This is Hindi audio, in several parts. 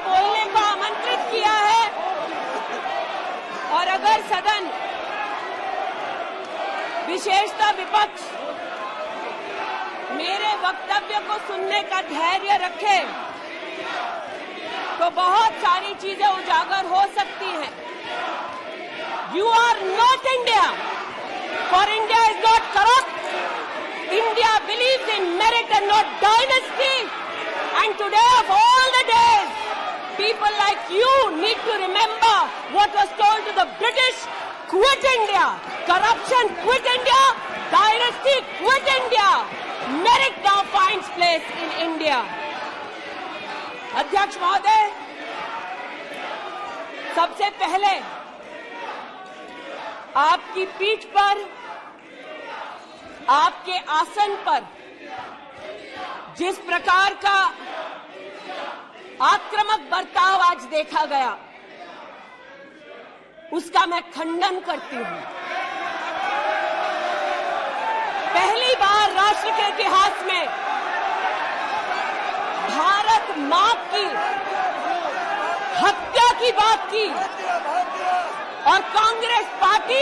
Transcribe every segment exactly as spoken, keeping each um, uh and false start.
बोलने को आमंत्रित किया है और अगर सदन, विशेषतः विपक्ष, मेरे वक्तव्य को सुनने का धैर्य रखे तो बहुत सारी चीजें उजागर हो सकती हैं। You are not India, for India is not corrupt. India believes in merit and not dynasty. And today of all the days, people like you need to remember what was told to the British: quit India, corruption quit India, dynasty quit India. Merit now finds place in India. अध्यक्ष महोदय, सबसे पहले आपकी पीठ पर, आपके आसन पर जिस प्रकार का आक्रामक बर्ताव आज देखा गया, उसका मैं खंडन करती हूं। पहली बार राष्ट्र के इतिहास में भारत मां की हत्या की बात की और कांग्रेस पार्टी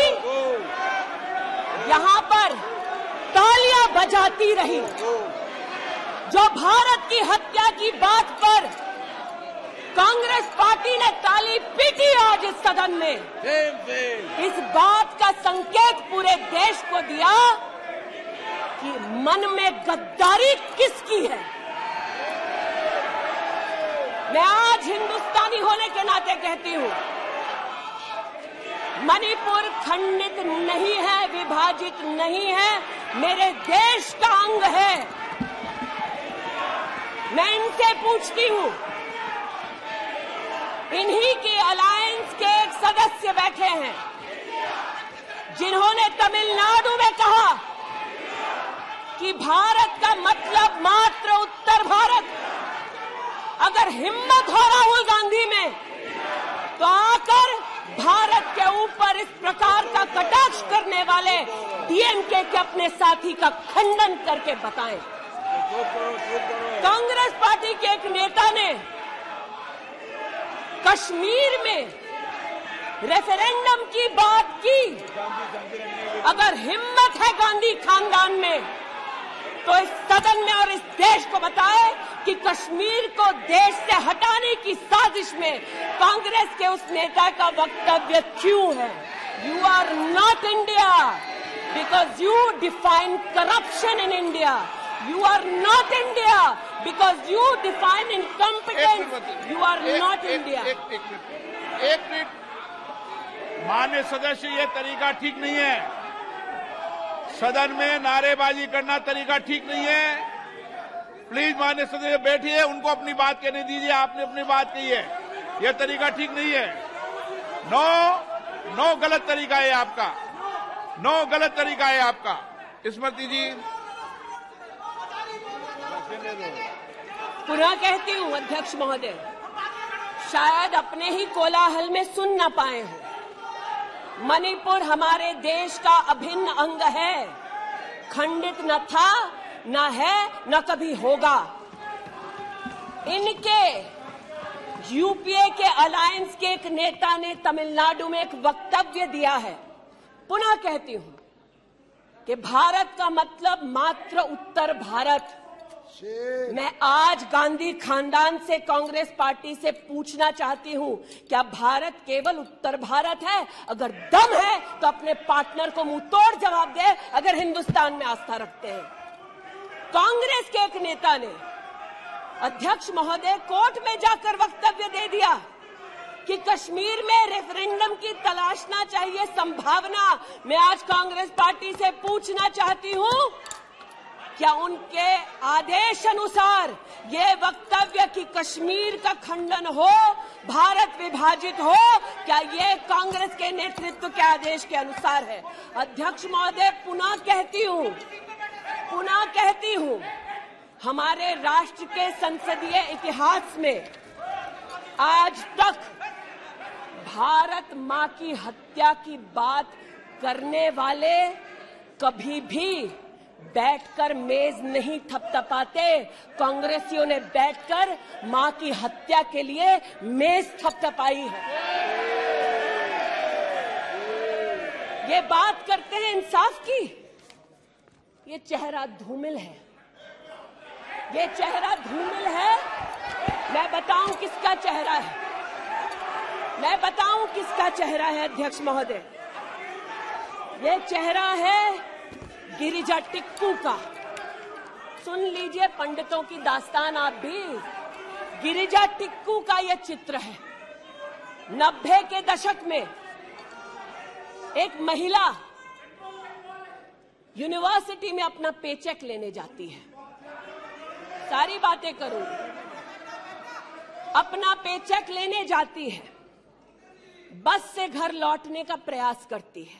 यहां पर तालियां बजाती रही। जो भारत की हत्या की बात पर कांग्रेस पार्टी ने ताली पीटी आज इस सदन में, इस बात का संकेत पूरे देश को दिया कि मन में गद्दारी किसकी है। मैं आज हिंदुस्तानी होने के नाते कहती हूं, मणिपुर खंडित नहीं है, विभाजित नहीं है, मेरे देश का अंग है। मैं इनसे पूछती हूं, इन्हीं के अलायंस के एक सदस्य बैठे हैं जिन्होंने तमिलनाडु में कहा कि भारत का मतलब मात्र उत्तर भारत। अगर हिम्मत हो राहुल गांधी में तो आकर भारत के ऊपर इस प्रकार का कटाक्ष करने वाले डीएमके के अपने साथी का खंडन करके बताएं। कांग्रेस पार्टी के एक नेता ने कश्मीर में रेफरेंडम की बात की। अगर हिम्मत है गांधी खानदान में तो इस सदन में और इस देश को बताए कि कश्मीर को देश से हटाने की साजिश में कांग्रेस के उस नेता का वक्तव्य क्यों है। You are not India because you define corruption in India. You are not India because you define incompetence. You are not India. एक मिनट, माननीय सदस्य, ये तरीका ठीक नहीं है। सदन में नारेबाजी करना तरीका ठीक नहीं है। प्लीज माननीय सदस्य बैठिए, उनको अपनी बात कहने दीजिए। आपने अपनी बात कही है, यह तरीका ठीक नहीं है। नो नो गलत तरीका है आपका, नो गलत तरीका है आपका। स्मृति जी, पुनः कहती हूं अध्यक्ष महोदय, शायद अपने ही कोलाहल में सुन न पाए हो। मणिपुर हमारे देश का अभिन्न अंग है, खंडित न था, न है, न कभी होगा। इनके यूपीए के अलायंस के एक नेता ने तमिलनाडु में एक वक्तव्य दिया है। पुनः कहती हूं कि भारत का मतलब मात्र उत्तर भारत। मैं आज गांधी खानदान से, कांग्रेस पार्टी से पूछना चाहती हूं, क्या भारत केवल उत्तर भारत है? अगर दम है तो अपने पार्टनर को मुंह तोड़ जवाब दे, अगर हिंदुस्तान में आस्था रखते हैं। कांग्रेस के एक नेता ने, अध्यक्ष महोदय, कोर्ट में जाकर वक्तव्य दे दिया कि कश्मीर में रेफरेंडम की तलाशना चाहिए संभावना। मैं आज कांग्रेस पार्टी से पूछना चाहती हूं, क्या उनके आदेश अनुसार ये वक्तव्य कि कश्मीर का खंडन हो, भारत विभाजित हो, क्या ये कांग्रेस के नेतृत्व के आदेश के अनुसार है? अध्यक्ष महोदय, पुनः कहती हूं, पुनः कहती हूं, हमारे राष्ट्र के संसदीय इतिहास में आज तक भारत मां की हत्या की बात करने वाले कभी भी बैठकर मेज नहीं थपथपाते, कांग्रेसियों ने बैठकर मां की हत्या के लिए मेज थपथपाई है। ये बात करते हैं इंसाफ की, ये चेहरा धूमिल है, ये चेहरा धूमिल है। मैं बताऊं किसका चेहरा है, मैं बताऊं किसका चेहरा है अध्यक्ष महोदय। ये चेहरा है गिरिजा टिक्कू का। सुन लीजिए पंडितों की दास्तान आप भी। गिरिजा टिक्कू का यह चित्र है। नब्बे के दशक में एक महिला यूनिवर्सिटी में अपना पेचेक लेने जाती है। सारी बातें करूंगी। अपना पेचेक लेने जाती है, बस से घर लौटने का प्रयास करती है।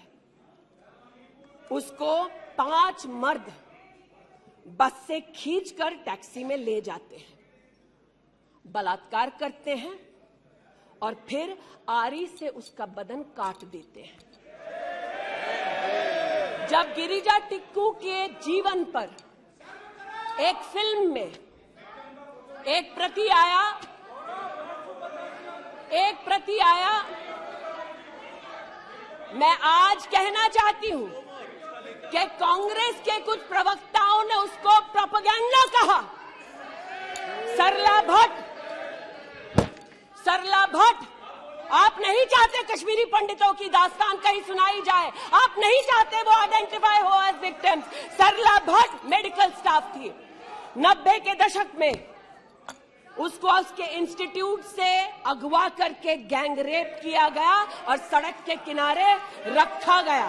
उसको पांच मर्द बस से खींचकर टैक्सी में ले जाते हैं, बलात्कार करते हैं और फिर आरी से उसका बदन काट देते हैं। जब गिरिजा टिक्कू के जीवन पर एक फिल्म में एक प्रति आया एक प्रति आया मैं आज कहना चाहती हूं कि कांग्रेस के कुछ प्रवक्ताओं ने उसको प्रोपेगेंडा कहा। सरला भट्ट सरला भट्ट आप नहीं चाहते कश्मीरी पंडितों की दास्तान कहीं सुनाई जाए, आप नहीं चाहते वो आइडेंटिफाई हो as victims. Sarla Bhat medical staff थी। नब्बे के दशक में उसको उसके इंस्टीट्यूट से अगवा करके गैंग रेप किया गया और सड़क के किनारे रखा गया।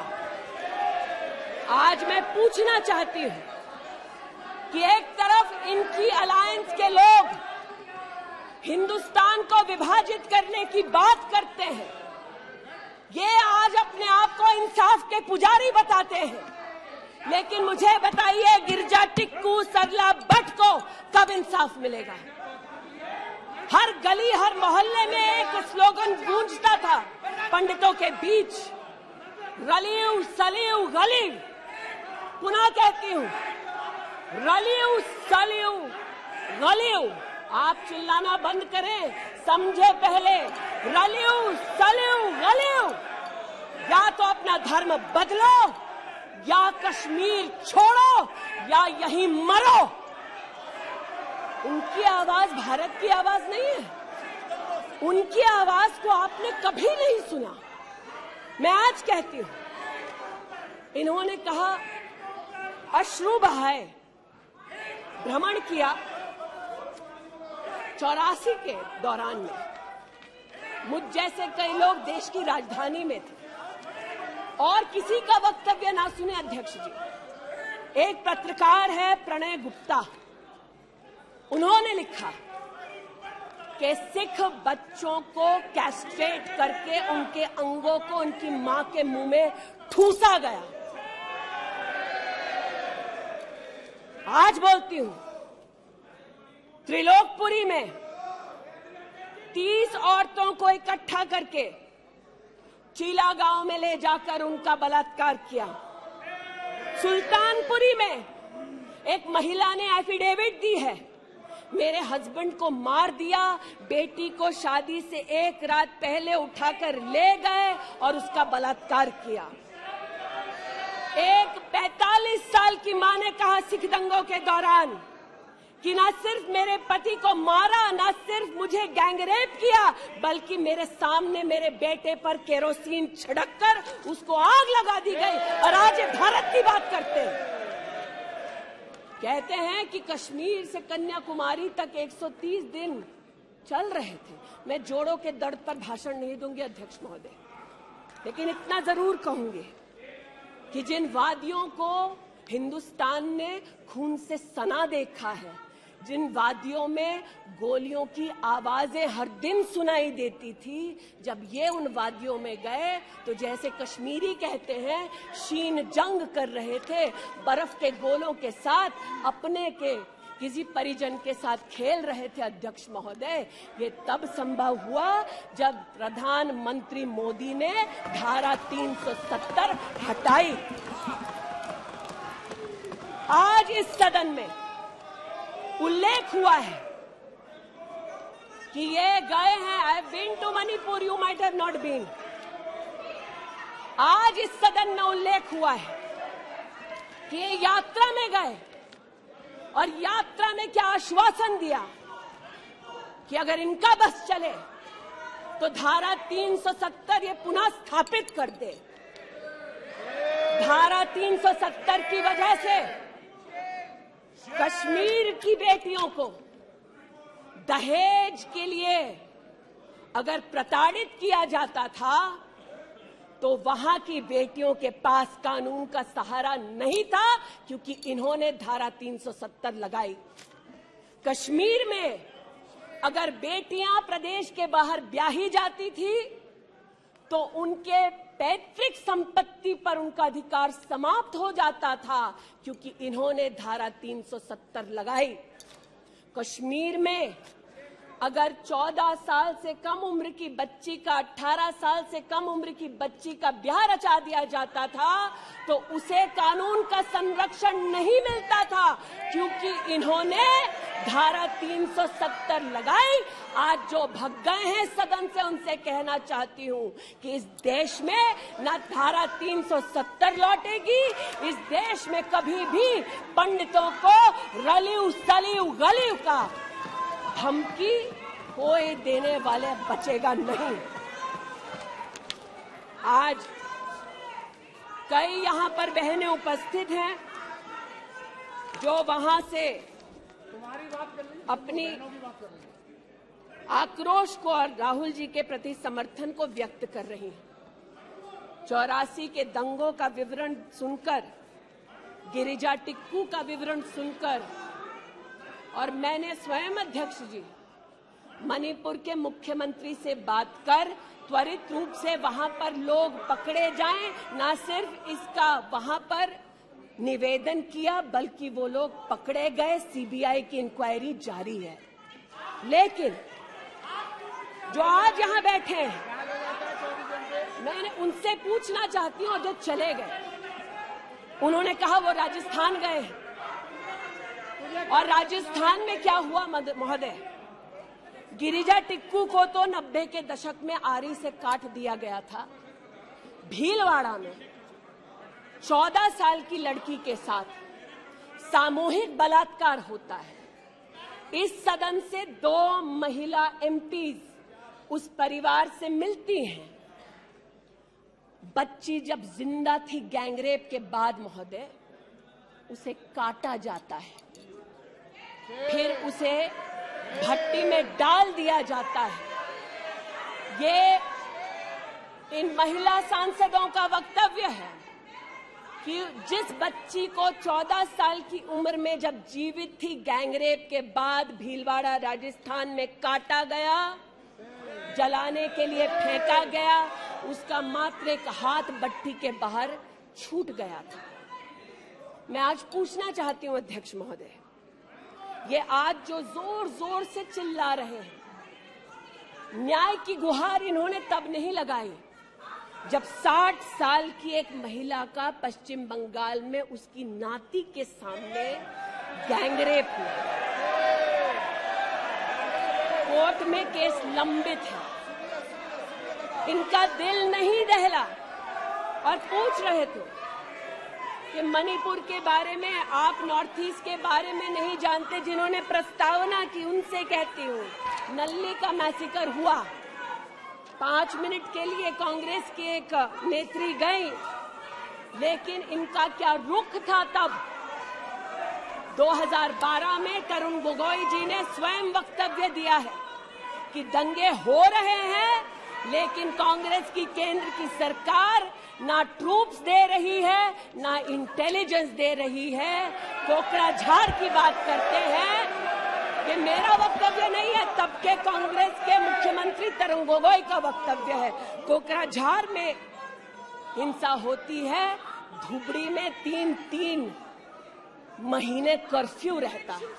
आज मैं पूछना चाहती हूं कि एक तरफ इनकी अलायंस के लोग हिंदुस्तान को विभाजित करने की बात करते हैं, ये आज अपने आप को इंसाफ के पुजारी बताते हैं, लेकिन मुझे बताइए गिरिजा टिक्कू सरला भट्ट को कब इंसाफ मिलेगा? हर गली हर मोहल्ले में एक स्लोगन गूंजता था पंडितों के बीच, रलियू सलियू गलियू। पुनः कहती हूं, रलियू सलियू गलियू। आप चिल्लाना बंद करें, समझे पहले। रलियू सलियू गलियू। या तो अपना धर्म बदलो या कश्मीर छोड़ो या यहीं मरो। उनकी आवाज भारत की आवाज नहीं है। उनकी आवाज को आपने कभी नहीं सुना। मैं आज कहती हूं, इन्होंने कहा अश्रु बहाए, भ्रमण किया चौरासी के दौरान में। मुझ जैसे कई लोग देश की राजधानी में थे और किसी का वक्तव्य ना सुने अध्यक्ष जी। एक पत्रकार है प्रणय गुप्ता, उन्होंने लिखा कि सिख बच्चों को कैस्ट्रेट करके उनके अंगों को उनकी मां के मुंह में ठूसा गया। आज बोलती हूं, त्रिलोकपुरी में तीस औरतों को इकट्ठा करके चीला गांव में ले जाकर उनका बलात्कार किया। सुल्तानपुरी में एक महिला ने एफिडेविट दी है, मेरे हस्बैंड को मार दिया, बेटी को शादी से एक रात पहले उठाकर ले गए और उसका बलात्कार किया। एक पैंतालीस साल की मां ने कहा सिख दंगों के दौरान कि न सिर्फ मेरे पति को मारा, न सिर्फ मुझे गैंगरेप किया, बल्कि मेरे सामने मेरे बेटे पर केरोसिन छिड़ककर उसको आग लगा दी गई। और आज भारत की बात करते हैं, कहते हैं कि कश्मीर से कन्याकुमारी तक एक सौ तीस दिन चल रहे थे। मैं जोड़ों के दर्द पर भाषण नहीं दूंगी अध्यक्ष महोदय, लेकिन इतना जरूर कहूंगी कि जिन वादियों को हिंदुस्तान ने खून से सना देखा है, जिन वादियों में गोलियों की आवाजें हर दिन सुनाई देती थी, जब ये उन वादियों में गए तो जैसे कश्मीरी कहते हैं शीन जंग कर रहे थे, बर्फ के गोलों के साथ अपने के किसी परिजन के साथ खेल रहे थे। अध्यक्ष महोदय, ये तब संभव हुआ जब प्रधानमंत्री मोदी ने धारा तीन सौ सत्तर हटाई। आज इस सदन में उल्लेख हुआ है कि ये गए हैं, I have been to Manipur, you might have not been. आज इस सदन में उल्लेख हुआ है कि ये यात्रा में गए और यात्रा में क्या आश्वासन दिया कि अगर इनका बस चले तो धारा तीन सौ सत्तर ये पुनः स्थापित कर दे। धारा तीन सौ सत्तर की वजह से कश्मीर की बेटियों को दहेज के लिए अगर प्रताड़ित किया जाता था तो वहां की बेटियों के पास कानून का सहारा नहीं था, क्योंकि इन्होंने धारा तीन सौ सत्तर लगाई। कश्मीर में अगर बेटियां प्रदेश के बाहर ब्याही जाती थी तो उनके पैतृक संपत्ति पर उनका अधिकार समाप्त हो जाता था, क्योंकि इन्होंने धारा तीन सौ सत्तर लगाई। कश्मीर में अगर चौदह साल से कम उम्र की बच्ची का, अठारह साल से कम उम्र की बच्ची का ब्याह रचा दिया जाता था तो उसे कानून का संरक्षण नहीं मिलता था, क्योंकि इन्होंने धारा तीन सौ सत्तर लगाई। आज जो भग गए हैं सदन से, उनसे कहना चाहती हूं कि इस देश में न धारा तीन सौ सत्तर लौटेगी, इस देश में कभी भी पंडितों को रलिव सलिव गलिव का धमकी कोई देने वाले बचेगा नहीं। आज कई यहां पर बहनें उपस्थित हैं जो वहां से अपनी आक्रोश को और राहुल जी के प्रति समर्थन को व्यक्त कर रही हैं। चौरासी के दंगों का विवरण सुनकर, गिरिजा टिक्कू का विवरण सुनकर, और मैंने स्वयं अध्यक्ष जी मणिपुर के मुख्यमंत्री से बात कर त्वरित रूप से वहां पर लोग पकड़े जाएं, न सिर्फ इसका वहां पर निवेदन किया बल्कि वो लोग पकड़े गए। सीबीआई की इंक्वायरी जारी है। लेकिन जो आज यहां बैठे हैं, मैंने उनसे पूछना चाहती हूं, जो चले गए, उन्होंने कहा वो राजस्थान गए, और राजस्थान में क्या हुआ महोदय? गिरिजा टिक्कू को तो नब्बे के दशक में आरी से काट दिया गया था। भीलवाड़ा में चौदह साल की लड़की के साथ सामूहिक बलात्कार होता है। इस सदन से दो महिला एमपीज उस परिवार से मिलती हैं। बच्ची जब जिंदा थी गैंगरेप के बाद महोदय, उसे काटा जाता है, फिर उसे भट्टी में डाल दिया जाता है। ये इन महिला सांसदों का वक्तव्य है कि जिस बच्ची को चौदह साल की उम्र में जब जीवित थी गैंगरेप के बाद भीलवाड़ा राजस्थान में काटा गया, जलाने के लिए फेंका गया, उसका मात्र एक हाथ भट्टी के बाहर छूट गया था। मैं आज पूछना चाहती हूं अध्यक्ष महोदय, ये आज जो जोर जोर से चिल्ला रहे हैं, न्याय की गुहार इन्होंने तब नहीं लगाई जब साठ साल की एक महिला का पश्चिम बंगाल में उसकी नाती के सामने गैंगरेप हुआ। कोर्ट में केस लंबित है, इनका दिल नहीं दहला और पूछ रहे थे कि मणिपुर के बारे में, आप नॉर्थ ईस्ट के बारे में नहीं जानते। जिन्होंने प्रस्तावना की उनसे कहती हूँ, नल्ली का मैसेकर हुआ, पांच मिनट के लिए कांग्रेस की एक नेत्री गई, लेकिन इनका क्या रुख था तब? दो हज़ार बारह में तरुण गोगोई जी ने स्वयं वक्तव्य दिया है कि दंगे हो रहे हैं, लेकिन कांग्रेस की केंद्र की सरकार ना ट्रूप्स दे रही है, ना इंटेलिजेंस दे रही है। कोकराझार की बात करते हैं, ये मेरा वक्तव्य नहीं है, तब के कांग्रेस के मुख्यमंत्री तरुण गोगोई का वक्तव्य है। कोकराझार में हिंसा होती है, धुबड़ी में तीन तीन महीने कर्फ्यू रहता है।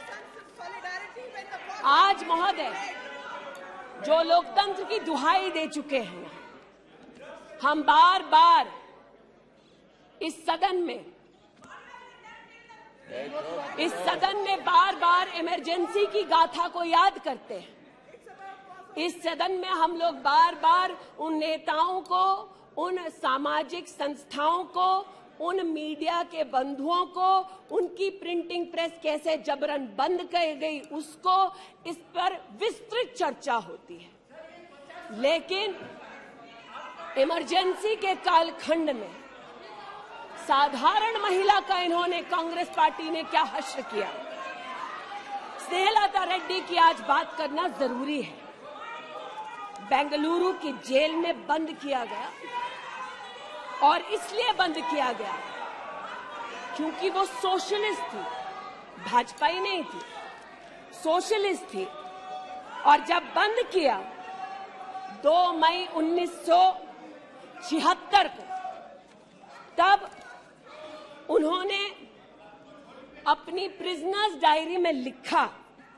आज महोदय जो लोकतंत्र की दुहाई दे चुके हैं, हम बार बार इस सदन में इस सदन में बार बार इमरजेंसी की गाथा को याद करते हैं। इस सदन में हम लोग बार बार उन नेताओं को, उन सामाजिक संस्थाओं को, उन मीडिया के बंधुओं को, उनकी प्रिंटिंग प्रेस कैसे जबरन बंद कर गई उसको, इस पर विस्तृत चर्चा होती है। लेकिन इमरजेंसी के कालखंड में साधारण महिला का इन्होंने, कांग्रेस पार्टी ने क्या हश्र किया। स्नेहलता रेड्डी की आज बात करना जरूरी है। बेंगलुरु की जेल में बंद किया गया और इसलिए बंद किया गया क्योंकि वो सोशलिस्ट थी, भाजपा ही नहीं थी, सोशलिस्ट थी। और जब बंद किया दो मई उन्नीस सौ छिहत्तर को, तब उन्होंने अपनी प्रिजनर्स डायरी में लिखा,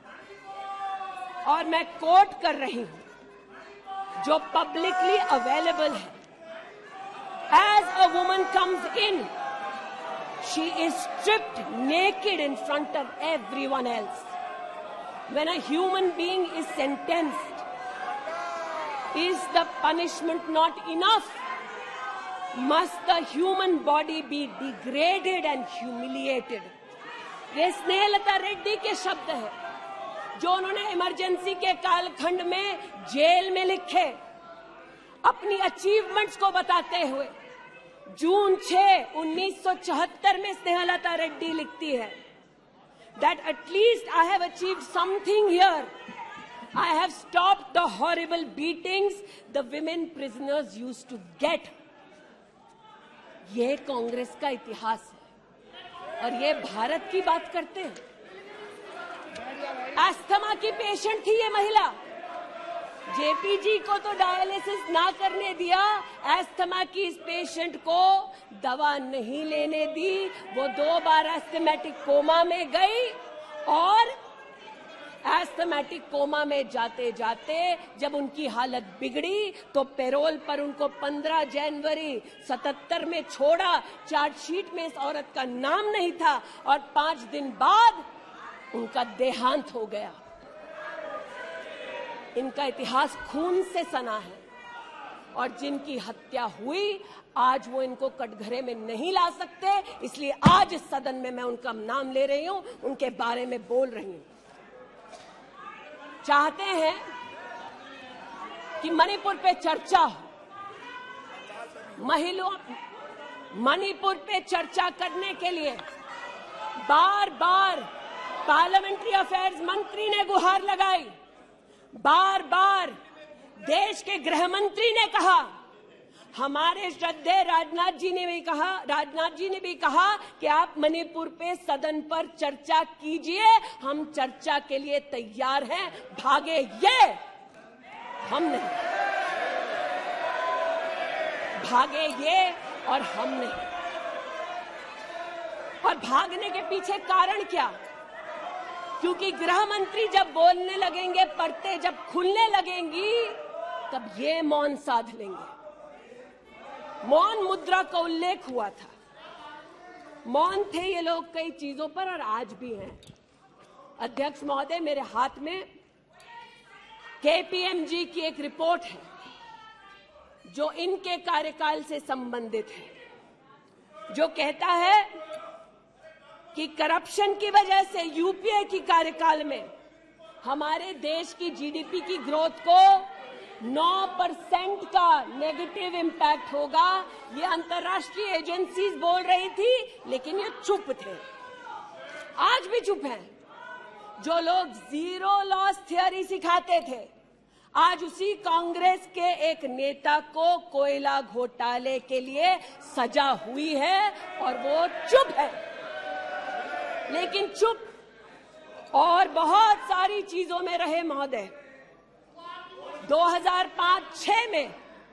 और मैं कोट कर रही हूं, जो पब्लिकली अवेलेबल है। As a woman comes in, she is stripped naked in front of everyone else. When a human being is sentenced, is the punishment not enough? Must the human body be degraded and humiliated? ये स्नेहलता रेड्डी के शब्द है, जो उन्होंने इमरजेंसी के कालखंड में जेल में लिखे, अपनी अचीवमेंट्स को बताते हुए। जून छह उन्नीस सौ चौहत्तर में स्नेहलता रेड्डी लिखती है that at least I have achieved something here. I have stopped the horrible beatings the women prisoners used to get. ये कांग्रेस का इतिहास है और ये भारत की बात करते हैं। अस्थमा की पेशेंट थी ये महिला, जेपी जी को तो डायलिसिस ना करने दिया, अस्थमा की इस पेशेंट को दवा नहीं लेने दी। वो दो बार एस्थमेटिक कोमा में गई और एस्थमेटिक कोमा में जाते जाते जब उनकी हालत बिगड़ी तो पैरोल पर उनको पंद्रह जनवरी सतहत्तर में छोड़ा। चार्जशीट में इस औरत का नाम नहीं था और पांच दिन बाद उनका देहांत हो गया। इनका इतिहास खून से सना है और जिनकी हत्या हुई आज वो इनको कटघरे में नहीं ला सकते, इसलिए आज इस सदन में मैं उनका नाम ले रही हूं, उनके बारे में बोल रही हूं। चाहते हैं कि मणिपुर पे चर्चा हो, महिलाओं मणिपुर पे चर्चा करने के लिए बार बार पार्लियामेंट्री अफेयर्स मंत्री ने गुहार लगाई, बार बार देश के गृह मंत्री ने कहा, हमारे श्रद्धेय राजनाथ जी ने भी कहा राजनाथ जी ने भी कहा कि आप मणिपुर पे सदन पर चर्चा कीजिए, हम चर्चा के लिए तैयार हैं, भागे ये, हम नहीं, भागे ये और हम नहीं। और भागने के पीछे कारण क्या? क्योंकि गृह मंत्री जब बोलने लगेंगे, परतें जब खुलने लगेंगी, तब ये मौन साध लेंगे। मौन मुद्रा का उल्लेख हुआ था, मौन थे ये लोग कई चीजों पर और आज भी हैं। अध्यक्ष महोदय, मेरे हाथ में केपीएमजी की एक रिपोर्ट है जो इनके कार्यकाल से संबंधित है, जो कहता है कि करप्शन की वजह से यूपीए की कार्यकाल में हमारे देश की जीडीपी की ग्रोथ को नौ परसेंट का नेगेटिव इम्पैक्ट होगा। ये अंतर्राष्ट्रीय एजेंसीज बोल रही थी, लेकिन ये चुप थे, आज भी चुप हैं। जो लोग जीरो लॉस थियरी सिखाते थे, आज उसी कांग्रेस के एक नेता को कोयला घोटाले के लिए सजा हुई है और वो चुप है। लेकिन चुप और बहुत सारी चीजों में रहे महोदय। दो हज़ार पाँच छह में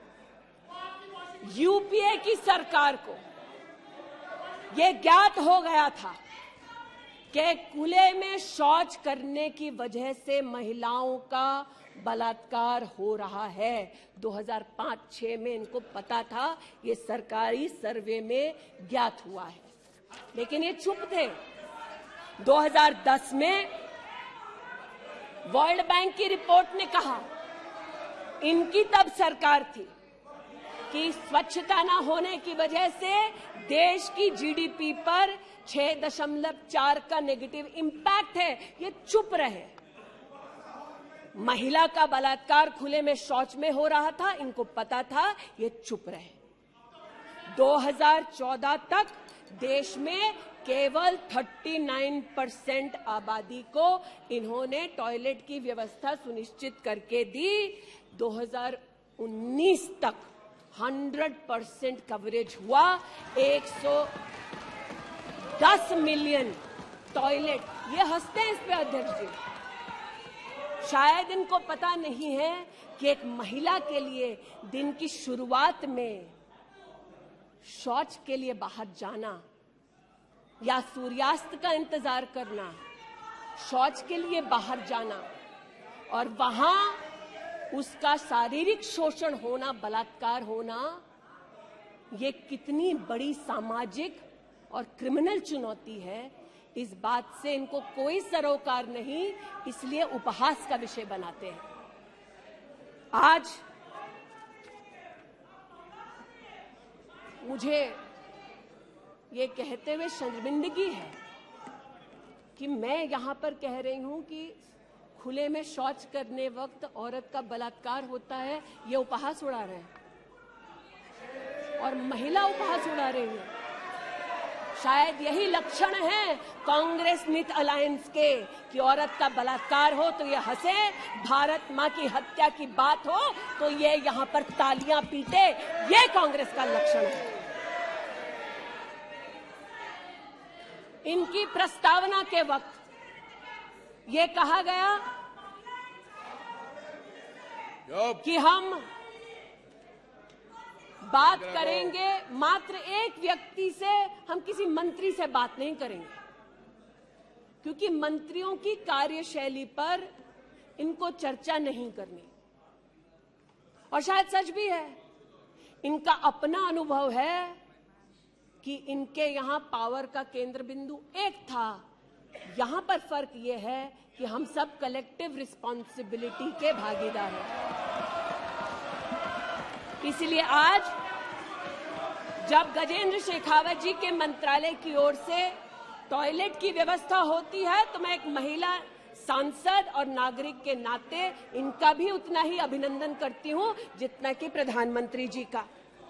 यूपीए की सरकार को यह ज्ञात हो गया था कि खुले में शौच करने की वजह से महिलाओं का बलात्कार हो रहा है। दो हज़ार पाँच छह में इनको पता था, ये सरकारी सर्वे में ज्ञात हुआ है, लेकिन ये चुप थे। दो हज़ार दस में वर्ल्ड बैंक की रिपोर्ट ने कहा, इनकी तब सरकार थी, कि स्वच्छता न होने की वजह से देश की जीडीपी पर छह दशमलव चार का नेगेटिव इंपैक्ट है। ये चुप रहे। महिला का बलात्कार खुले में शौच में हो रहा था, इनको पता था, ये चुप रहे। दो हज़ार चौदह तक देश में केवल उनतालीस परसेंट आबादी को इन्होंने टॉयलेट की व्यवस्था सुनिश्चित करके दी। दो हज़ार उन्नीस तक सौ परसेंट कवरेज हुआ। एक सौ दस मिलियन टॉयलेट। ये हंसते हैं इस पे अध्यक्ष जी। शायद इनको पता नहीं है कि एक महिला के लिए दिन की शुरुआत में शौच के लिए बाहर जाना या सूर्यास्त का इंतजार करना, शौच के लिए बाहर जाना और वहां उसका शारीरिक शोषण होना, बलात्कार होना, ये कितनी बड़ी सामाजिक और क्रिमिनल चुनौती है, इस बात से इनको कोई सरोकार नहीं, इसलिए उपहास का विषय बनाते हैं। आज मुझे ये कहते हुए शर्मिंदगी है कि मैं यहां पर कह रही हूं कि खुले में शौच करने वक्त औरत का बलात्कार होता है, ये उपहास उड़ा रहे हैं और महिला उपहास उड़ा रही है। शायद यही लक्षण है कांग्रेस मिथ अलायंस के कि औरत का बलात्कार हो तो ये हंसे, भारत मां की हत्या की बात हो तो ये यहां पर तालियां पीटे। ये कांग्रेस का लक्षण है। इनकी प्रस्तावना के वक्त ये कहा गया कि हम बात करेंगे, मात्र एक व्यक्ति से, हम किसी मंत्री से बात नहीं करेंगे, क्योंकि मंत्रियों की कार्यशैली पर इनको चर्चा नहीं करनी। और शायद सच भी है, इनका अपना अनुभव है कि इनके यहां पावर का केंद्र बिंदु एक था। यहां पर फर्क यह है कि हम सब कलेक्टिव रिस्पॉन्सिबिलिटी के भागीदार हैं। इसलिए आज जब गजेंद्र शेखावत जी के मंत्रालय की ओर से टॉयलेट की व्यवस्था होती है, तो मैं एक महिला सांसद और नागरिक के नाते इनका भी उतना ही अभिनंदन करती हूं जितना कि प्रधानमंत्री जी का।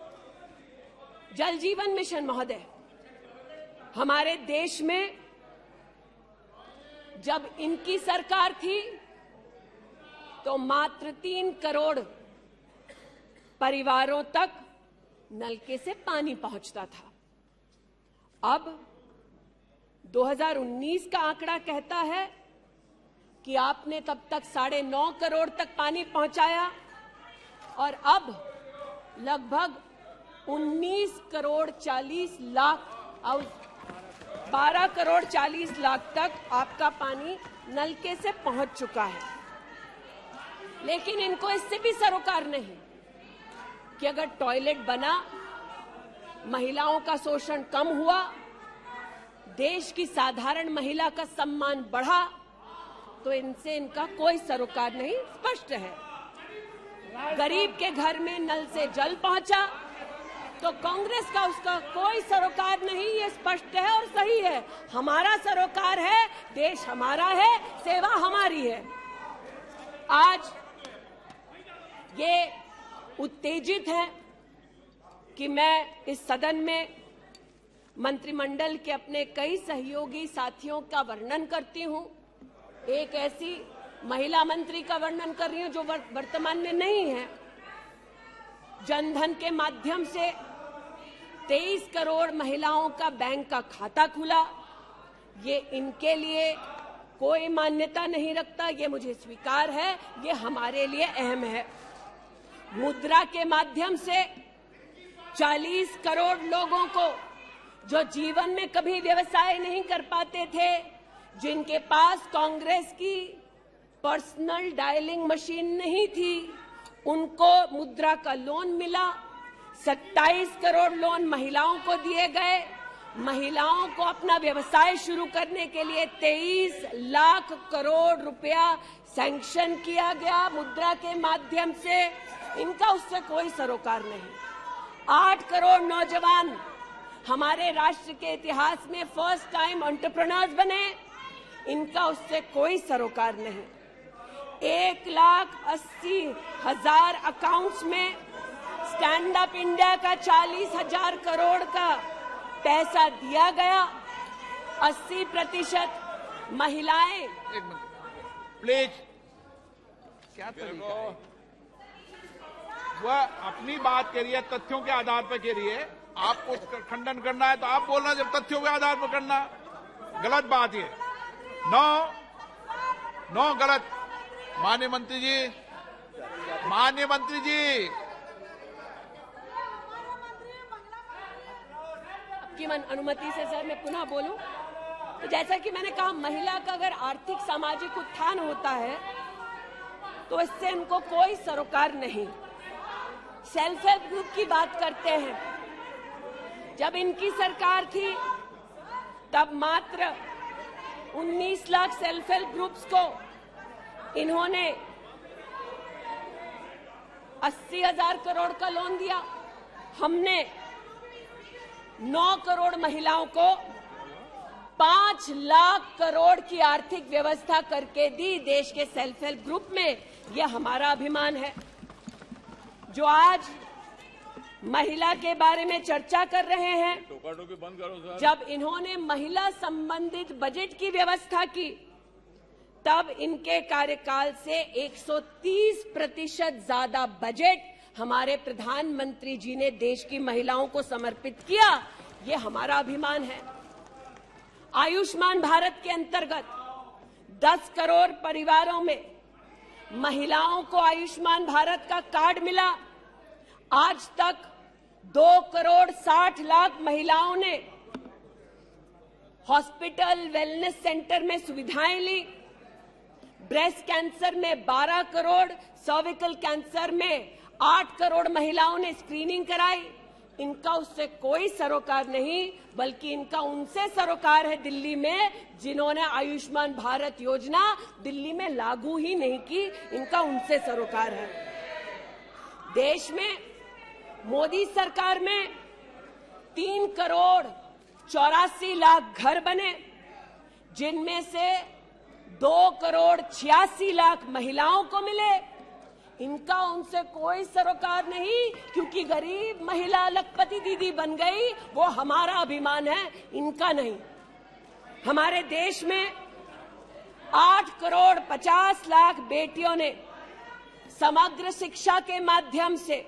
जल जीवन मिशन महोदय, हमारे देश में जब इनकी सरकार थी तो मात्र तीन करोड़ परिवारों तक नलके से पानी पहुंचता था। अब दो हज़ार उन्नीस का आंकड़ा कहता है कि आपने तब तक साढ़े नौ करोड़ तक पानी पहुंचाया और अब लगभग उन्नीस करोड़ चालीस लाख और बारह करोड़ चालीस लाख तक आपका पानी नलके से पहुंच चुका है। लेकिन इनको इससे भी सरोकार नहीं कि अगर टॉयलेट बना, महिलाओं का शोषण कम हुआ, देश की साधारण महिला का सम्मान बढ़ा, तो इनसे इनका कोई सरोकार नहीं। स्पष्ट है, गरीब के घर में नल से जल पहुंचा तो कांग्रेस का उसका कोई सरोकार नहीं। ये स्पष्ट है और सही है। हमारा सरोकार है, देश हमारा है, सेवा हमारी है। आज ये उत्तेजित है कि मैं इस सदन में मंत्रिमंडल के अपने कई सहयोगी साथियों का वर्णन करती हूं। एक ऐसी महिला मंत्री का वर्णन कर रही हूं जो वर्तमान में नहीं है। जनधन के माध्यम से तेईस करोड़ महिलाओं का बैंक का खाता खुला। ये इनके लिए कोई मान्यता नहीं रखता, ये मुझे स्वीकार है, ये हमारे लिए अहम है। मुद्रा के माध्यम से चालीस करोड़ लोगों को जो जीवन में कभी व्यवसाय नहीं कर पाते थे, जिनके पास कांग्रेस की पर्सनल डायलिंग मशीन नहीं थी, उनको मुद्रा का लोन मिला। सत्ताईस करोड़ लोन महिलाओं को दिए गए। महिलाओं को अपना व्यवसाय शुरू करने के लिए तेईस लाख करोड़ रुपया सैंक्शन किया गया मुद्रा के माध्यम से। इनका उससे कोई सरोकार नहीं। आठ करोड़ नौजवान हमारे राष्ट्र के इतिहास में फर्स्ट टाइम एंटरप्रेन्योर्स बने। इनका उससे कोई सरोकार नहीं। एक लाख अस्सी हजार अकाउंट्स में स्टैंड अप इंडिया का चालीस हजार करोड़ का पैसा दिया गया। अस्सी प्रतिशत महिलाएं। एक मिनट प्लीज। क्या तरीका है? वह अपनी बात कह रही है, तथ्यों के आधार पर कह रही है। आपको खंडन करना है तो आप बोलना, जब तथ्यों के आधार पर करना गलत बात है। नो नो गलत। माननीय मंत्री जी, माननीय मंत्री जी, आपकी अनुमति से सर मैं पुनः बोलूं तो जैसा कि मैंने कहा, महिला का अगर आर्थिक सामाजिक उत्थान होता है तो इससे इनको कोई सरोकार नहीं। सेल्फ हेल्प ग्रुप की बात करते हैं। जब इनकी सरकार थी तब मात्र उन्नीस लाख सेल्फ हेल्प ग्रुप्स को इन्होंने अस्सी हजार करोड़ का लोन दिया। हमने नौ करोड़ महिलाओं को पांच लाख करोड़ की आर्थिक व्यवस्था करके दी देश के सेल्फ हेल्प ग्रुप में। यह हमारा अभिमान है। जो आज महिला के बारे में चर्चा कर रहे हैं, टोका-टोकी बंद करो सर। जब इन्होंने महिला संबंधित बजट की व्यवस्था की तब इनके कार्यकाल से एक सौ तीस प्रतिशत ज्यादा बजट हमारे प्रधानमंत्री जी ने देश की महिलाओं को समर्पित किया। ये हमारा अभिमान है। आयुष्मान भारत के अंतर्गत दस करोड़ परिवारों में महिलाओं को आयुष्मान भारत का कार्ड मिला। आज तक दो करोड़ साठ लाख महिलाओं ने हॉस्पिटल वेलनेस सेंटर में सुविधाएं ली। ब्रेस्ट कैंसर में बारह करोड़, सर्विकल कैंसर में आठ करोड़ महिलाओं ने स्क्रीनिंग कराई। इनका उससे कोई सरोकार नहीं, बल्कि इनका उनसे सरोकार है दिल्ली में, जिन्होंने आयुष्मान भारत योजना दिल्ली में लागू ही नहीं की। इनका उनसे सरोकार है। देश में मोदी सरकार में तीन करोड़ चौरासी लाख घर बने, जिनमें से दो करोड़ छियासी लाख महिलाओं को मिले। इनका उनसे कोई सरोकार नहीं, क्योंकि गरीब महिला लखपति दीदी बन गई, वो हमारा अभिमान है, इनका नहीं। हमारे देश में आठ करोड़ पचास लाख बेटियों ने समग्र शिक्षा के माध्यम से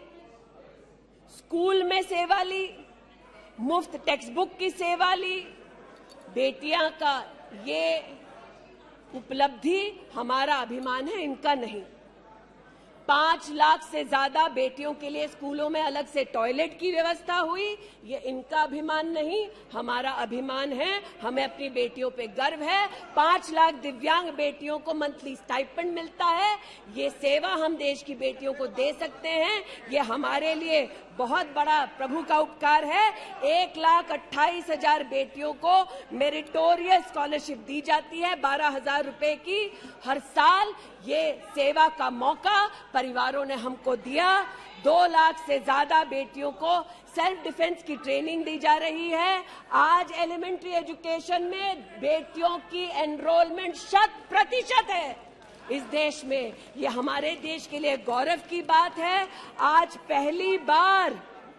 स्कूल में सेवा ली, मुफ्त टेक्स्ट बुक की सेवा ली। बेटियां का ये उपलब्धि हमारा अभिमान है, इनका नहीं। पांच लाख से ज्यादा बेटियों के लिए स्कूलों में अलग से टॉयलेट की व्यवस्था हुई। ये इनका अभिमान नहीं, हमारा अभिमान है। हमें अपनी बेटियों पे गर्व है। पांच लाख दिव्यांग बेटियों को मंथली स्टाइपेंड मिलता है। ये सेवा हम देश की बेटियों को दे सकते हैं। ये हमारे लिए बहुत बड़ा प्रभु का उपकार है। एक लाख अट्ठाईस हजार बेटियों को मेरिटोरियस स्कॉलरशिप दी जाती है, बारह हजार रुपए की हर साल। ये सेवा का मौका परिवारों ने हमको दिया। दो लाख से ज्यादा बेटियों को सेल्फ डिफेंस की ट्रेनिंग दी जा रही है। आज एलिमेंट्री एजुकेशन में बेटियों की एनरोलमेंट शत प्रतिशत है इस देश में। ये हमारे देश के लिए गौरव की बात है। आज पहली बार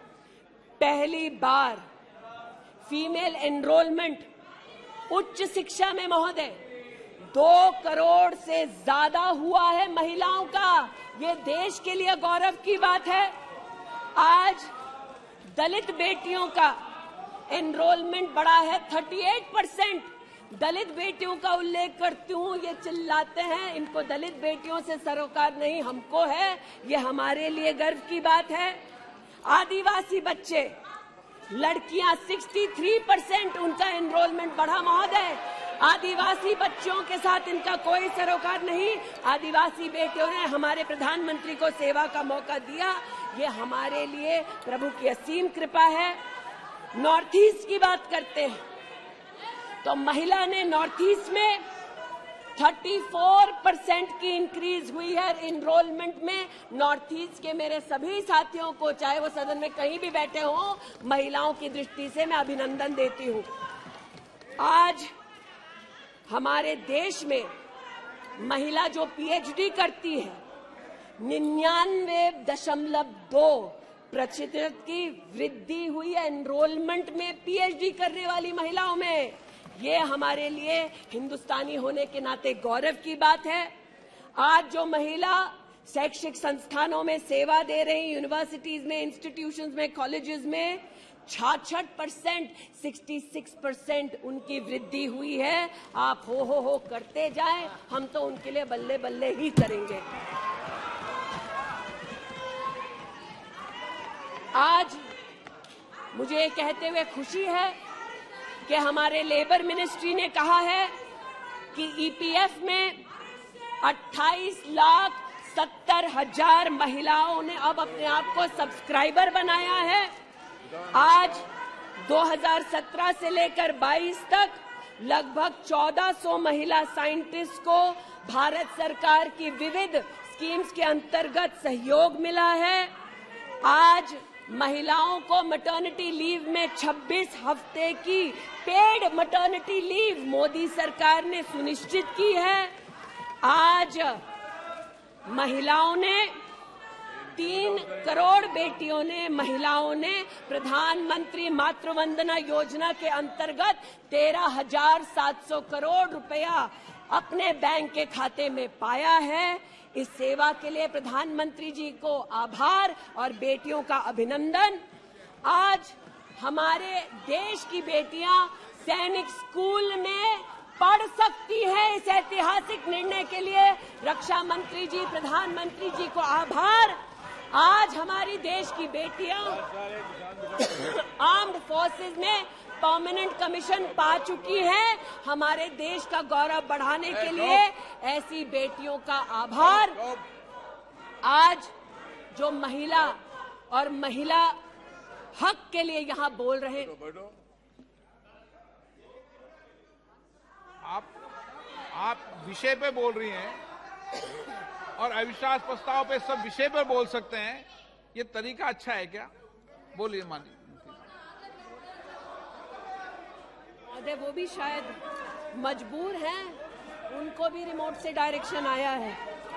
पहली बार फीमेल एनरोलमेंट उच्च शिक्षा में महोदय दो करोड़ से ज्यादा हुआ है महिलाओं का। ये देश के लिए गौरव की बात है। आज दलित बेटियों का एनरोलमेंट बढ़ा है अड़तीस परसेंट। दलित बेटियों का उल्लेख करती हूँ, ये चिल्लाते हैं, इनको दलित बेटियों से सरोकार नहीं, हमको है। ये हमारे लिए गर्व की बात है। आदिवासी बच्चे, लड़कियां तिरसठ परसेंट उनका एनरोलमेंट बढ़ा महोदय। आदिवासी बच्चों के साथ इनका कोई सरोकार नहीं। आदिवासी बेटियों ने हमारे प्रधानमंत्री को सेवा का मौका दिया। ये हमारे लिए प्रभु की असीम कृपा है। नॉर्थ ईस्ट की बात करते हैं तो महिला ने नॉर्थ ईस्ट में चौंतीस परसेंट की इंक्रीज हुई है इनरोलमेंट में। नॉर्थ ईस्ट के मेरे सभी साथियों को, चाहे वो सदन में कहीं भी बैठे हों, महिलाओं की दृष्टि से मैं अभिनंदन देती हूं। आज हमारे देश में महिला जो पीएचडी करती है, निन्यानवे दशमलव दो प्रतिशत की वृद्धि हुई है एनरोलमेंट में पीएचडी करने वाली महिलाओं में। ये हमारे लिए हिंदुस्तानी होने के नाते गौरव की बात है। आज जो महिला शैक्षिक संस्थानों में सेवा दे रही, यूनिवर्सिटीज में, इंस्टीट्यूशंस में, कॉलेजेस में छियासठ परसेंट, छियासठ परसेंट उनकी वृद्धि हुई है। आप हो हो हो करते जाएं, हम तो उनके लिए बल्ले बल्ले ही करेंगे। आज मुझे कहते हुए खुशी है कि हमारे लेबर मिनिस्ट्री ने कहा है कि ईपीएफ में अट्ठाईस लाख सत्तर हजार महिलाओं ने अब अपने आप को सब्सक्राइबर बनाया है। आज दो हज़ार सत्रह से लेकर बाईस तक लगभग चौदह सौ महिला साइंटिस्ट को भारत सरकार की विविध स्कीम्स के अंतर्गत सहयोग मिला है। आज महिलाओं को मैटरनिटी लीव में छब्बीस हफ्ते की पेड मैटरनिटी लीव मोदी सरकार ने सुनिश्चित की है। आज महिलाओं ने तीन करोड़ बेटियों ने महिलाओं ने प्रधानमंत्री मातृ वंदना योजना के अंतर्गत तेरह हजार सात सौ करोड़ रुपया अपने बैंक के खाते में पाया है। इस सेवा के लिए प्रधानमंत्री जी को आभार और बेटियों का अभिनंदन। आज हमारे देश की बेटियां सैनिक स्कूल में पढ़ सकती हैं। इस ऐतिहासिक निर्णय के लिए रक्षा मंत्री जी, प्रधानमंत्री जी को आभार। आज हमारी देश की बेटियां आर्म्ड फोर्सेस में परमानेंट कमीशन पा चुकी हैं। हमारे देश का गौरव बढ़ाने के लिए ऐसी बेटियों का आभार। आज जो महिला और महिला हक के लिए यहां बोल रहे हैं, आप आप विषय पे बोल रही हैं और अविश्वास प्रस्ताव पे सब विषय पर बोल सकते हैं। ये तरीका अच्छा है क्या? बोलिए माननीय। वो भी शायद मजबूर हैं, उनको भी रिमोट से डायरेक्शन आया है।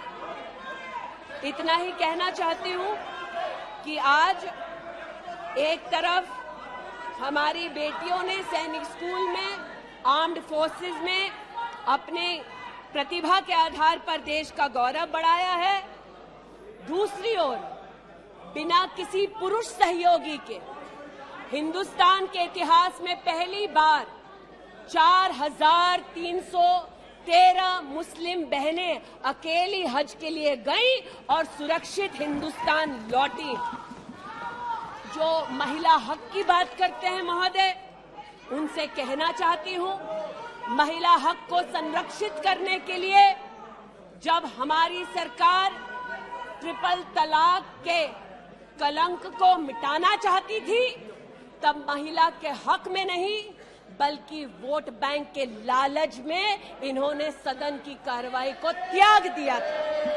इतना ही कहना चाहती हूँ कि आज एक तरफ हमारी बेटियों ने सैनिक स्कूल में, आर्म्ड फोर्सेस में अपने प्रतिभा के आधार पर देश का गौरव बढ़ाया है। दूसरी ओर बिना किसी पुरुष सहयोगी के हिंदुस्तान के इतिहास में पहली बार चार हजार तीन सौ तेरह मुस्लिम बहनें अकेली हज के लिए गईं और सुरक्षित हिंदुस्तान लौटी। जो महिला हक की बात करते हैं महोदय, उनसे कहना चाहती हूं, महिला हक को संरक्षित करने के लिए जब हमारी सरकार ट्रिपल तलाक के कलंक को मिटाना चाहती थी, तब महिला के हक में नहीं बल्कि वोट बैंक के लालच में इन्होंने सदन की कार्रवाई को त्याग दिया था।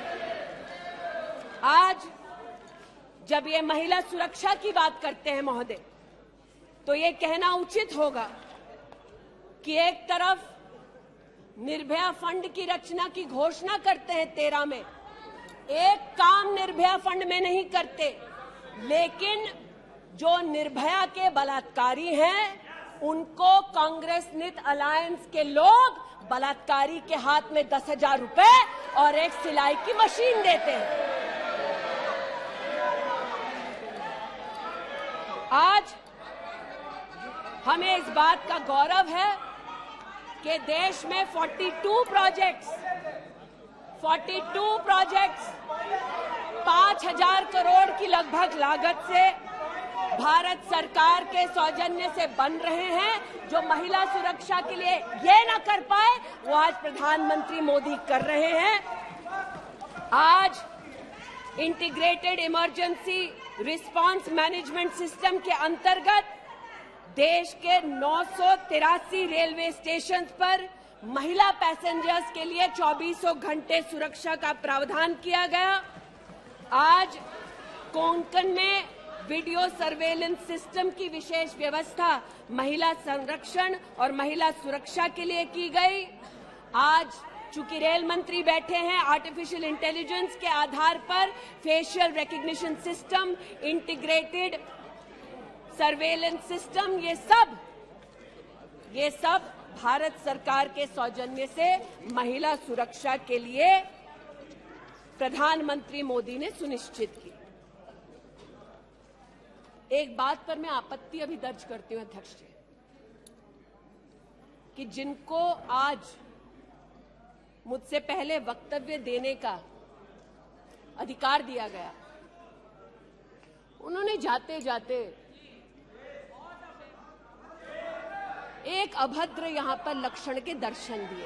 आज जब ये महिला सुरक्षा की बात करते हैं महोदय, तो ये कहना उचित होगा कि एक तरफ निर्भया फंड की रचना की घोषणा करते हैं तेरह में, एक काम निर्भया फंड में नहीं करते, लेकिन जो निर्भया के बलात्कारी हैं उनको कांग्रेस नित अलायंस के लोग बलात्कारी के हाथ में दस हजार रुपए और एक सिलाई की मशीन देते हैं। आज हमें इस बात का गौरव है कि देश में बयालीस प्रोजेक्ट्स बयालीस प्रोजेक्ट्स पांच हजार करोड़ की लगभग लागत से भारत सरकार के सौजन्य से बन रहे हैं। जो महिला सुरक्षा के लिए ये न कर पाए, वो आज प्रधानमंत्री मोदी कर रहे हैं। आज integrated emergency response management system के अंतर्गत देश के नौ सौ तिरासी रेलवे स्टेशन पर महिला पैसेंजर्स के लिए चौबीसों घंटे सुरक्षा का प्रावधान किया गया। आज कोंकण में वीडियो सर्वेलेंस सिस्टम की विशेष व्यवस्था महिला संरक्षण और महिला सुरक्षा के लिए की गई। आज चूंकि रेल मंत्री बैठे हैं, आर्टिफिशियल इंटेलिजेंस के आधार पर facial recognition system, integrated surveillance system, ये सब ये सब भारत सरकार के सौजन्य से महिला सुरक्षा के लिए प्रधानमंत्री मोदी ने सुनिश्चित की। एक बात पर मैं आपत्ति अभी दर्ज करती हूं अध्यक्ष जी, कि जिनको आज मुझसे पहले वक्तव्य देने का अधिकार दिया गया, उन्होंने जाते जाते एक अभद्र यहां पर लक्षण के दर्शन दिए।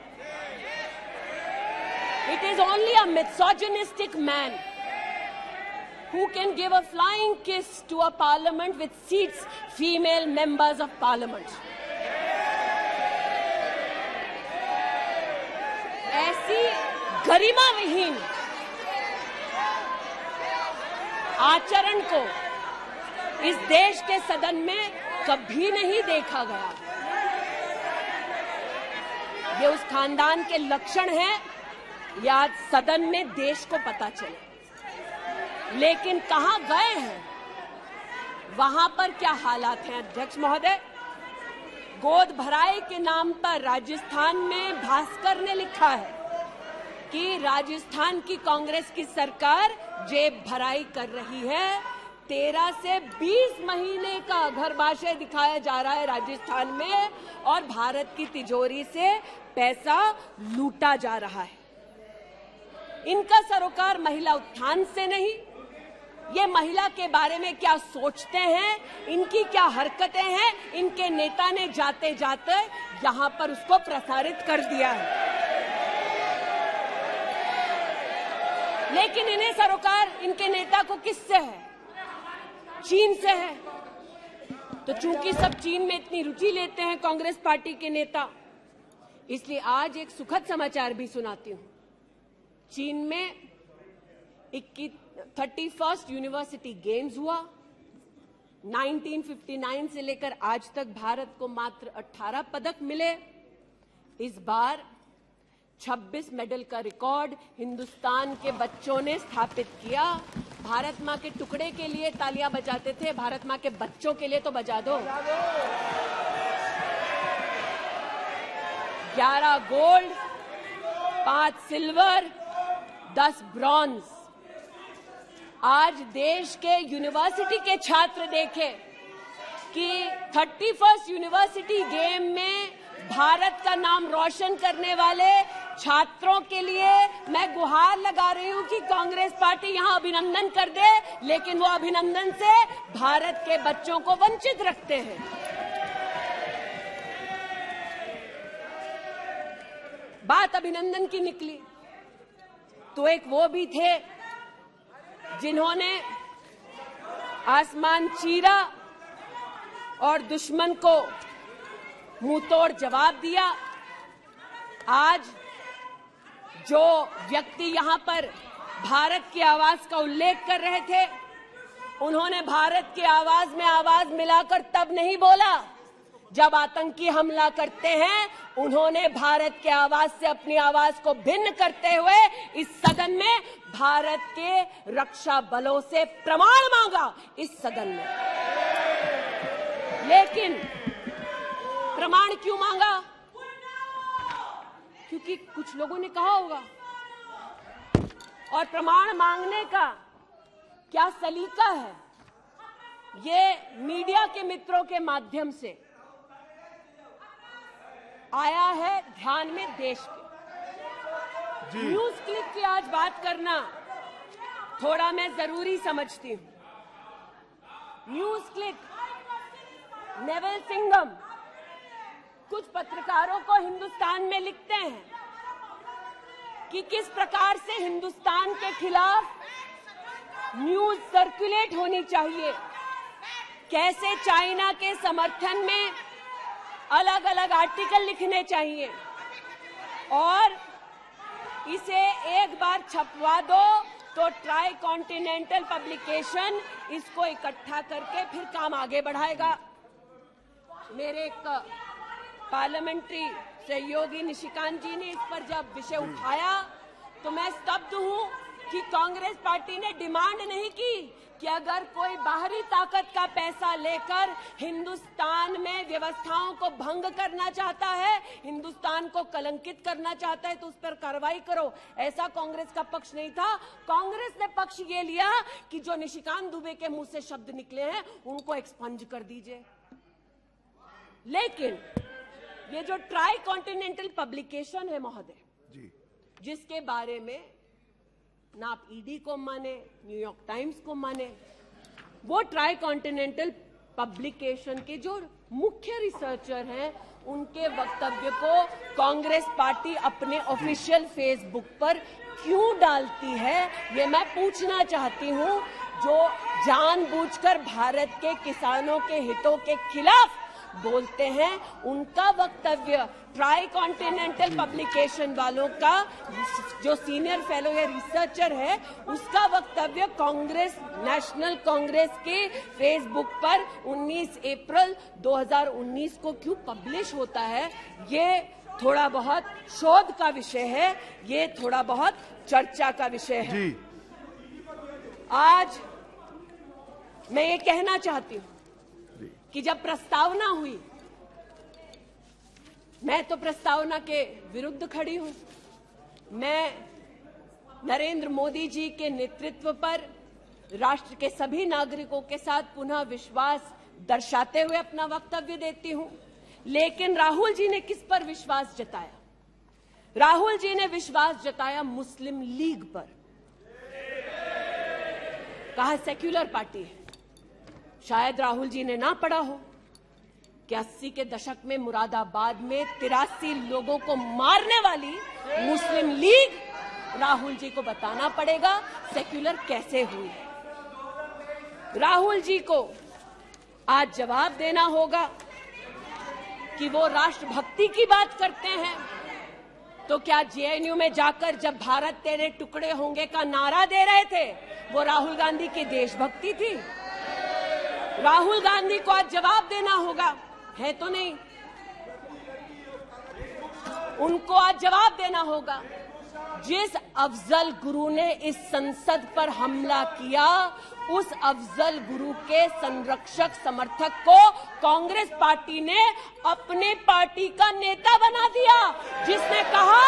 It is only a misogynistic man who can give a flying kiss to a parliament which seats female members of parliament. ऐसी गरिमा विहीन आचरण को इस देश के सदन में कभी नहीं देखा गया। ये उस खानदान के लक्षण हैं, या आज सदन में देश को पता चले। लेकिन कहां गए हैं, वहां पर क्या हालात हैं अध्यक्ष महोदय? गोद भराई के नाम पर राजस्थान में भास्कर ने लिखा है कि राजस्थान की कांग्रेस की सरकार जेब भराई कर रही है। तेरह से बीस महीने का घरबाशय दिखाया जा रहा है राजस्थान में, और भारत की तिजोरी से पैसा लूटा जा रहा है। इनका सरोकार महिला उत्थान से नहीं, ये महिला के बारे में क्या सोचते हैं, इनकी क्या हरकतें हैं, इनके नेता ने जाते जाते यहां पर उसको प्रसारित कर दिया है। लेकिन इन्हें सरोकार इनके नेता को किससे है? चीन से है। तो चूंकि सब चीन में इतनी रुचि लेते हैं कांग्रेस पार्टी के नेता, इसलिए आज एक सुखद समाचार भी सुनाती हूं। चीन में थर्टी फर्स्ट यूनिवर्सिटी गेम्स हुआ। उन्नीस सौ उनसठ से लेकर आज तक भारत को मात्र अठारह पदक मिले। इस बार छब्बीस मेडल का रिकॉर्ड हिंदुस्तान के बच्चों ने स्थापित किया। भारत मां के टुकड़े के लिए तालियां बजाते थे, भारत मां के बच्चों के लिए तो बजा दो। ग्यारह गोल्ड, पांच सिल्वर, दस ब्रॉन्ज। आज देश के यूनिवर्सिटी के छात्र देखें कि थर्टी फर्स्ट यूनिवर्सिटी गेम में भारत का नाम रोशन करने वाले छात्रों के लिए मैं गुहार लगा रही हूं कि कांग्रेस पार्टी यहां अभिनंदन कर दे, लेकिन वो अभिनंदन से भारत के बच्चों को वंचित रखते हैं। बात अभिनंदन की निकली तो एक वो भी थे जिन्होंने आसमान चीरा और दुश्मन को मुंहतोड़ जवाब दिया। आज जो व्यक्ति यहां पर भारत की आवाज का उल्लेख कर रहे थे, उन्होंने भारत की आवाज में आवाज मिलाकर तब नहीं बोला जब आतंकी हमला करते हैं। उन्होंने भारत के आवाज से अपनी आवाज को भिन्न करते हुए इस सदन में भारत के रक्षा बलों से प्रमाण मांगा इस सदन में। लेकिन प्रमाण क्यों मांगा? क्योंकि कुछ लोगों ने कहा होगा। और प्रमाण मांगने का क्या सलीका है, ये मीडिया के मित्रों के माध्यम से आया है ध्यान में देश के। न्यूज क्लिक की आज बात करना थोड़ा मैं जरूरी समझती हूं। न्यूज क्लिक, नेवल सिंघम कुछ पत्रकारों को हिंदुस्तान में लिखते हैं कि किस प्रकार से हिंदुस्तान के खिलाफ न्यूज सर्कुलेट होनी चाहिए, कैसे चाइना के समर्थन में अलग अलग आर्टिकल लिखने चाहिए और इसे एक बार छपवा दो तो ट्राई कॉन्टिनेंटल पब्लिकेशन इसको इकट्ठा करके फिर काम आगे बढ़ाएगा। मेरे एक पार्लियामेंट्री सहयोगी निशिकांत जी ने इस पर जब विषय उठाया तो मैं स्तब्ध हूं कि कांग्रेस पार्टी ने डिमांड नहीं की कि अगर कोई बाहरी ताकत का पैसा लेकर हिंदुस्तान में व्यवस्थाओं को भंग करना चाहता है, हिंदुस्तान को कलंकित करना चाहता है तो उस पर कार्रवाई करो। ऐसा कांग्रेस का पक्ष नहीं था। कांग्रेस ने पक्ष ये लिया कि जो निशिकांत दुबे के मुंह से शब्द निकले हैं उनको एक्सपंज कर दीजिए। लेकिन ये जो ट्राई कॉन्टिनेंटल पब्लिकेशन है महोदय, जिसके बारे में ना आप ईडी को माने, न्यूयॉर्क टाइम्स को माने, वो ट्राई कॉन्टिनेंटल पब्लिकेशन के जो मुख्य रिसर्चर हैं उनके वक्तव्य को कांग्रेस पार्टी अपने ऑफिशियल फेसबुक पर क्यों डालती है, ये मैं पूछना चाहती हूं। जो जानबूझकर भारत के किसानों के हितों के खिलाफ बोलते हैं, उनका वक्तव्य ट्राई कॉन्टिनेंटल पब्लिकेशन वालों का जो सीनियर फेलो या रिसर्चर है उसका वक्तव्य कांग्रेस, नेशनल कांग्रेस के फेसबुक पर उन्नीस अप्रैल दो हज़ार उन्नीस को क्यों पब्लिश होता है, ये थोड़ा बहुत शोध का विषय है, ये थोड़ा बहुत चर्चा का विषय है। जी। आज मैं ये कहना चाहती हूं कि जब प्रस्तावना हुई, मैं तो प्रस्तावना के विरुद्ध खड़ी हूं। मैं नरेंद्र मोदी जी के नेतृत्व पर राष्ट्र के सभी नागरिकों के साथ पुनः विश्वास दर्शाते हुए अपना वक्तव्य देती हूं। लेकिन राहुल जी ने किस पर विश्वास जताया? राहुल जी ने विश्वास जताया मुस्लिम लीग पर। कहा सेक्युलर पार्टी है। शायद राहुल जी ने ना पढ़ा हो कि अस्सी के दशक में मुरादाबाद में तिरासी लोगों को मारने वाली मुस्लिम लीग राहुल जी को बताना पड़ेगा सेक्युलर कैसे हुई। राहुल जी को आज जवाब देना होगा कि वो राष्ट्रभक्ति की बात करते हैं तो क्या जेएनयू में जाकर जब भारत तेरे टुकड़े होंगे का नारा दे रहे थे वो राहुल गांधी की देशभक्ति थी? राहुल गांधी को आज जवाब देना होगा, है तो नहीं। उनको आज जवाब देना होगा। जिस अफजल गुरु ने इस संसद पर हमला किया, उस अफजल गुरु के संरक्षक समर्थक को कांग्रेस पार्टी ने अपने पार्टी का नेता बना दिया, जिसने कहा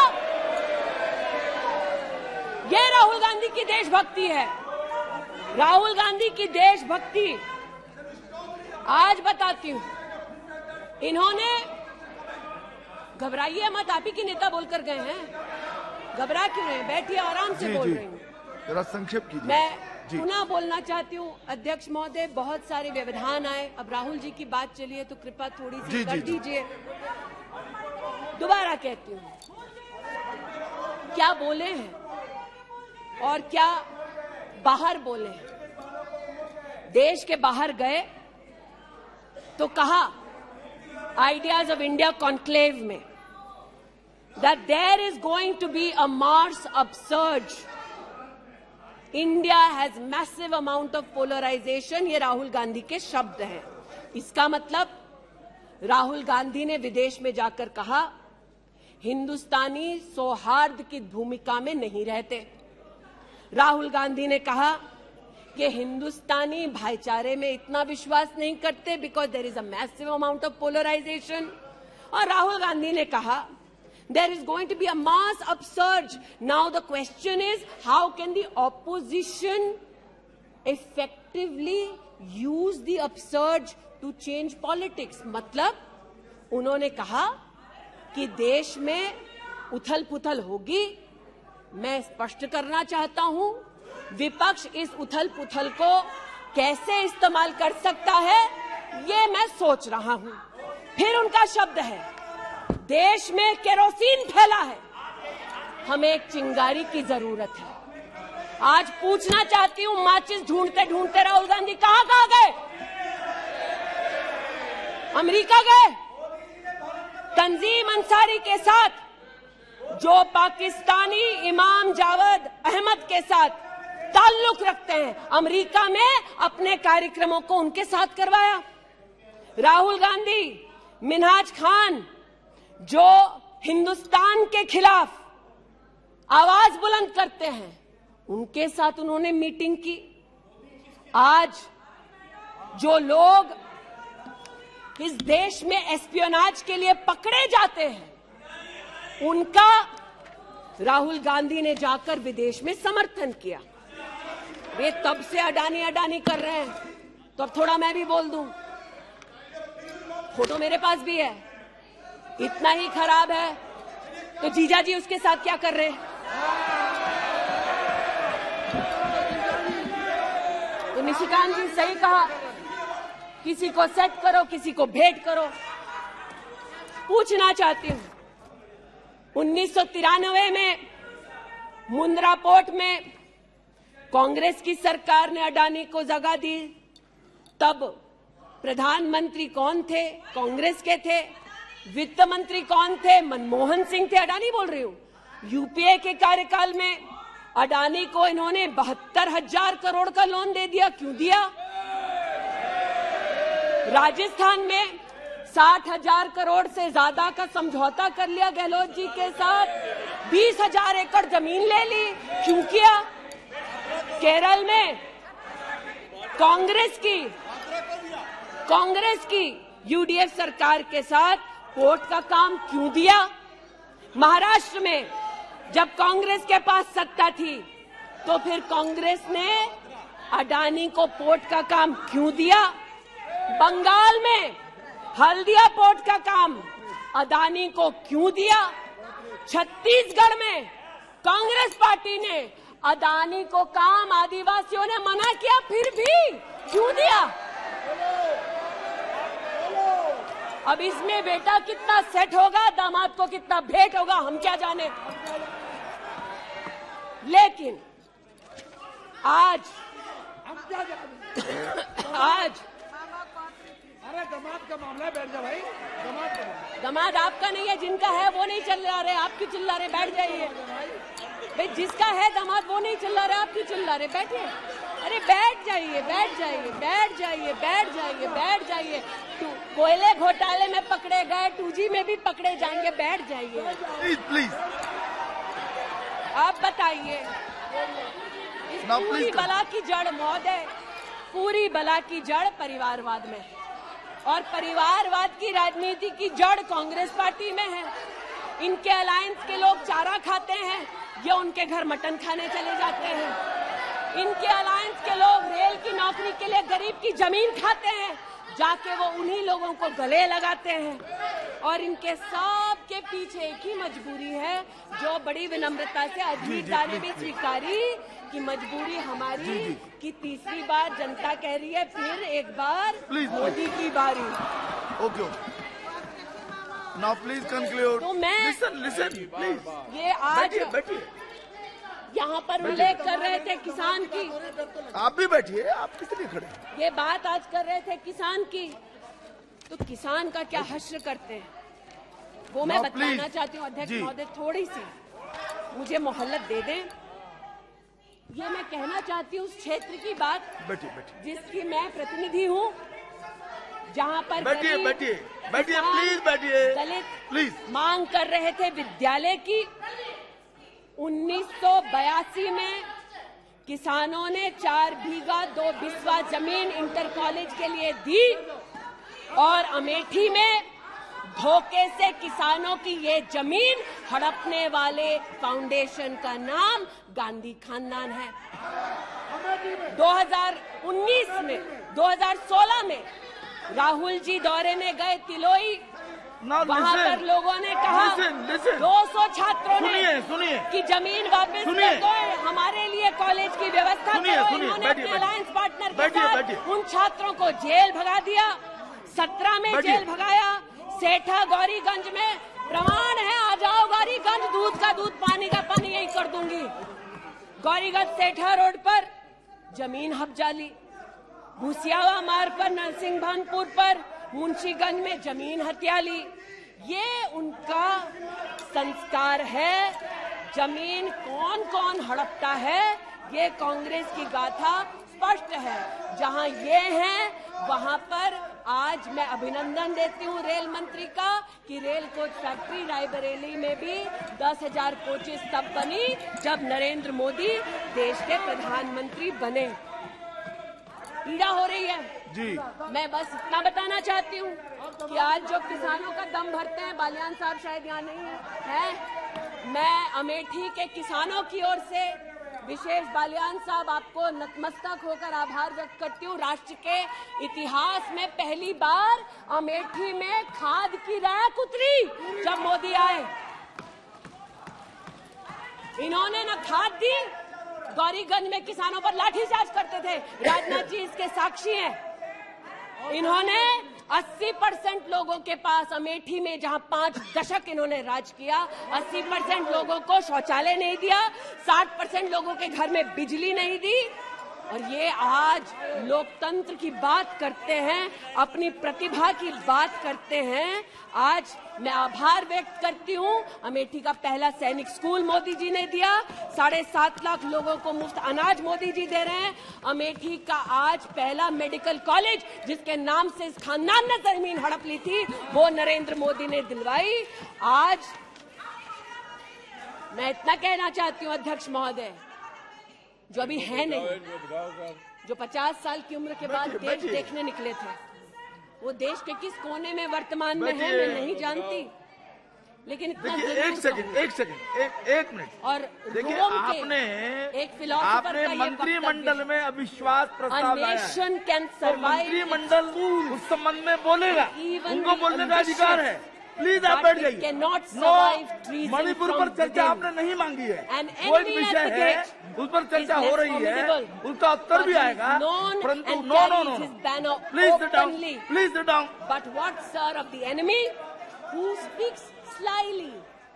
यह राहुल गांधी की देशभक्ति है। राहुल गांधी की देशभक्ति आज बताती हूं। इन्होंने, घबराइए मत, आप ही की नेता बोलकर गए हैं, घबरा क्यों रहे हैं? बैठिए, आराम से बोल रही हूँ। जरा संक्षेप कीजिए। मैं पुनः बोलना चाहती हूँ अध्यक्ष महोदय, बहुत सारे व्यवधान आए, अब राहुल जी की बात चली है तो कृपा थोड़ी सी कर दीजिए। दोबारा कहती हूँ, क्या बोले हैं और क्या बाहर बोले हैं। देश के बाहर गए तो कहा आइडियाज ऑफ इंडिया कॉन्क्लेव में that there is going to be a Mars upsurge. India has massive amount of polarization. ये राहुल गांधी के शब्द हैं। इसका मतलब राहुल गांधी ने विदेश में जाकर कहा हिंदुस्तानी सौहार्द की भूमिका में नहीं रहते। राहुल गांधी ने कहा कि हिंदुस्तानी भाईचारे में इतना विश्वास नहीं करते because there is a massive amount of polarisation. और राहुल गांधी ने कहा there is going to be a mass upsurge. Now the question is, how can the opposition effectively use the upsurge to change politics? मतलब उन्होंने कहा कि देश में उथल पुथल होगी। मैं स्पष्ट करना चाहता हूं, विपक्ष इस उथल पुथल को कैसे इस्तेमाल कर सकता है ये मैं सोच रहा हूं। फिर उनका शब्द है देश में केरोसिन फैला है, हमें एक चिंगारी की जरूरत है। आज पूछना चाहती हूं, माचिस ढूंढते ढूंढते राहुल गांधी कहां कहां गए? अमेरिका गए, तंजीम अंसारी के साथ, जो पाकिस्तानी इमाम जावेद अहमद के साथ ताल्लुक रखते हैं, अमेरिका में अपने कार्यक्रमों को उनके साथ करवाया। राहुल गांधी, मिन्हाज खान, जो हिंदुस्तान के खिलाफ आवाज बुलंद करते हैं, उनके साथ उन्होंने मीटिंग की। आज जो लोग इस देश में एस्पियोनाज के लिए पकड़े जाते हैं, उनका राहुल गांधी ने जाकर विदेश में समर्थन किया। वे तब से अडानी अडानी कर रहे हैं, तो अब थोड़ा मैं भी बोल दूं। फोटो मेरे पास भी है। इतना ही खराब है तो जीजा जी उसके साथ क्या कर रहे हैं? तो निशिकांत जी सही कहा, किसी को सेट करो, किसी को भेंट करो। पूछना चाहती हूं, उन्नीस सौ तिरानवे में मुंद्रा पोर्ट में कांग्रेस की सरकार ने अडानी को जगह दी। तब प्रधानमंत्री कौन थे? कांग्रेस के थे। वित्त मंत्री कौन थे? मनमोहन सिंह थे। अडानी बोल रही हूं। यूपीए के कार्यकाल में अडानी को इन्होंने बहत्तर हजार करोड़ का लोन दे दिया। क्यों दिया? राजस्थान में साठ हजार करोड़ से ज्यादा का समझौता कर लिया गहलोत जी के साथ। बीस हजार एकड़ जमीन ले ली। क्यों किया? केरल में कांग्रेस की कांग्रेस की यूडीएफ सरकार के साथ पोर्ट का काम क्यों दिया? महाराष्ट्र में जब कांग्रेस के पास सत्ता थी, तो फिर कांग्रेस ने अडानी को पोर्ट का काम क्यों दिया? बंगाल में हल्दिया पोर्ट का काम अडानी को क्यों दिया? छत्तीसगढ़ में कांग्रेस पार्टी ने अडानी को काम आदिवासियों ने मना किया, फिर भी क्यों दिया? अब इसमें बेटा कितना सेट होगा, दामाद को कितना भेंट होगा, हम क्या जाने। लेकिन आज आज अरे दामाद का मामला है, बैठ जा भाई। दामाद का दामाद आपका नहीं है, जिनका है वो नहीं चिल्ला रहे, आप क्यों चिल्ला रहे? बैठ जाइए भाई। जिसका है दामाद वो नहीं चिल्ला रहे, आप क्यों चिल्ला रहे? बैठिए। अरे बैठ जाइए, बैठ जाइए, बैठ जाइए, बैठ जाइए, बैठ जाइए। कोयले घोटाले में पकड़े गए, टू जी में भी पकड़े जाएंगे। बैठ जाइए प्लीज प्लीज। आप बताइए, इस पूरी बला की जड़ महोदय, पूरी बला की जड़ परिवारवाद में, और परिवारवाद की राजनीति की जड़ कांग्रेस पार्टी में है। इनके अलायंस के लोग चारा खाते हैं, ये उनके घर मटन खाने चले जाते हैं। इनके अलायंस के लोग रेल की नौकरी के लिए गरीब की जमीन खाते हैं, जाके वो उन्हीं लोगों को गले लगाते हैं। और इनके सब के पीछे एक ही मजबूरी है, जो बड़ी विनम्रता से अजीत दा ने भी स्वीकारी कि मजबूरी हमारी कि तीसरी बार जनता कह रही है, फिर एक बार मोदी की बारी। Okay, now please conclude. तो मैं लिसन लिसन प्लीज। ये आज बैठिए। यहाँ पर उल्लेख कर रहे थे किसान की। आप भी बैठिए, आप किस लिए खड़े? ये बात आज कर रहे थे किसान की, तो किसान का क्या हश्र करते हैं वो मैं बताना चाहती हूँ। अध्यक्ष महोदय, थोड़ी सी मुझे मोहल्लत दे दें। ये मैं कहना चाहती हूँ उस क्षेत्र की बात, बैठिए बैठिए, जिसकी मैं प्रतिनिधि हूँ, जहाँ पर बैठिए बैठिए बैठिए प्लीज बैठिए दलित प्लीज मांग कर रहे थे विद्यालय की। उन्नीस सौ बयासी में किसानों ने चार बीघा दो बिस्वा जमीन इंटर कॉलेज के लिए दी, और अमेठी में धोखे से किसानों की ये जमीन हड़पने वाले फाउंडेशन का नाम गांधी खानदान है। दो हज़ार उन्नीस में दो हज़ार सोलह में राहुल जी दौरे में गए तिलोई, वहाँ पर लोगों ने कहा, दो सौ छात्रों ने सुनिए सुनिए कि जमीन वापस कर दो, हमारे लिए कॉलेज की व्यवस्था करो। इन्होंने अपने अलायंस पार्टनर के साथ उन छात्रों को जेल भगा दिया। सत्रह में जेल भगाया। सेठा गौरीगंज में प्रमाण है, आ जाओ गौरीगंज, दूध का दूध पानी का पानी यही कर दूंगी। गौरीगंज सेठा रोड पर जमीन हब्जाली, भूसियावा मार्ग पर, नरसिंह भानपुर पर मुंशीगंज में जमीन हथिया ली। ये उनका संस्कार है। जमीन कौन कौन हड़पता है, ये कांग्रेस की गाथा स्पष्ट है। जहां ये हैं वहां पर आज मैं अभिनंदन देती हूं रेल मंत्री का कि रेल कोच फैक्ट्री रायबरेली में भी दस हजार कोचेस तब बनी जब नरेंद्र मोदी देश के प्रधानमंत्री बने। पीड़ा हो रही है जी। मैं बस इतना बताना चाहती हूँ कि आज जो किसानों का दम भरते हैं, बालियान साहब शायद यहाँ नहीं है, है मैं अमेठी के किसानों की ओर से विशेष बालियान साहब आपको नतमस्तक होकर आभार व्यक्त करती हूँ। राष्ट्र के इतिहास में पहली बार अमेठी में खाद की रैक उतरी जब मोदी आए। इन्होंने न खाद दी, गौरीगंज में किसानों पर लाठीचार्ज करते थे, राजनाथ जी इसके साक्षी हैं। इन्होंने अस्सी परसेंट लोगों के पास अमेठी में, जहां पांच दशक इन्होंने राज किया, अस्सी परसेंट लोगों को शौचालय नहीं दिया, साठ परसेंट लोगों के घर में बिजली नहीं दी। और ये आज लोकतंत्र की बात करते हैं, अपनी प्रतिभा की बात करते हैं। आज मैं आभार व्यक्त करती हूँ, अमेठी का पहला सैनिक स्कूल मोदी जी ने दिया, साढ़े सात लाख लोगों को मुफ्त अनाज मोदी जी दे रहे हैं। अमेठी का आज पहला मेडिकल कॉलेज, जिसके नाम से इस खानदान ने जमीन हड़प ली थी, वो नरेंद्र मोदी ने दिलवाई। आज मैं इतना कहना चाहती हूँ अध्यक्ष महोदय, जो अभी है नहीं, जो पचास साल की उम्र के बाद देश देखने निकले थे, वो देश के किस कोने में वर्तमान में है मैं नहीं जानती, लेकिन इतना एक सेकंड एक सेकंड एक एक मिनट। और देखिए, रोम आपने के एक फिलोसोफर आपने का ये मंत्रिमंडल में अविश्वास प्रस्ताव लाया है, नेशन कैन तो सर्वाइव, मंत्रिमंडल उस संबंध में बोलेगा, उनको बोलने का अधिकार है। प्लीज आप बैठ जाइए। नो, मणिपुर पर चर्चा आपने नहीं मांगी है, वो एक विषय है, उस पर चर्चा हो रही है, उसका उत्तर भी आएगा, परंतु no no no please sit down, please sit down. But what sir of the enemy who speaks slyly,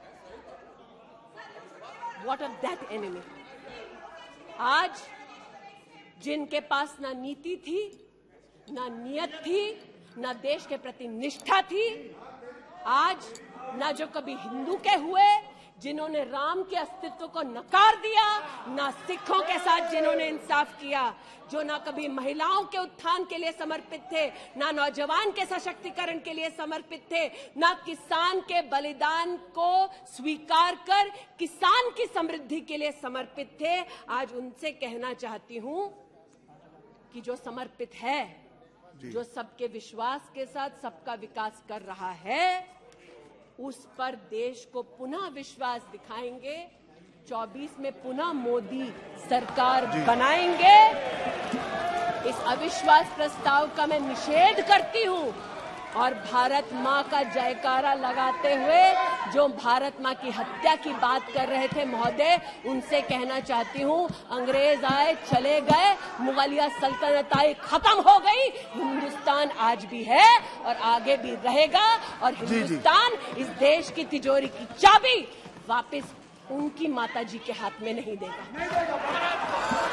what of that enemy? आज जिनके पास ना नीति थी, ना नियत थी, ना देश के प्रति निष्ठा थी, आज ना जो कभी हिंदू के हुए, जिन्होंने राम के अस्तित्व को नकार दिया, ना सिखों के साथ जिन्होंने इंसाफ किया, जो ना कभी महिलाओं के उत्थान के लिए समर्पित थे, ना नौजवान के सशक्तिकरण के लिए समर्पित थे, ना किसान के बलिदान को स्वीकार कर किसान की समृद्धि के लिए समर्पित थे। आज उनसे कहना चाहती हूं कि जो समर्पित है, जो सबके विश्वास के साथ सबका विकास कर रहा है, उस पर देश को पुनः विश्वास दिखाएंगे। चौबीस में पुनः मोदी सरकार बनाएंगे। इस अविश्वास प्रस्ताव का मैं निषेध करती हूं और भारत मां का जयकारा लगाते हुए जो भारत मां की हत्या की बात कर रहे थे महोदय, उनसे कहना चाहती हूं, अंग्रेज आए चले गए, मुगलिया सल्तनत आई खत्म हो गई, हिंदुस्तान आज भी है और आगे भी रहेगा। और हिंदुस्तान इस देश की तिजोरी की चाबी वापस उनकी माताजी के हाथ में नहीं देगा।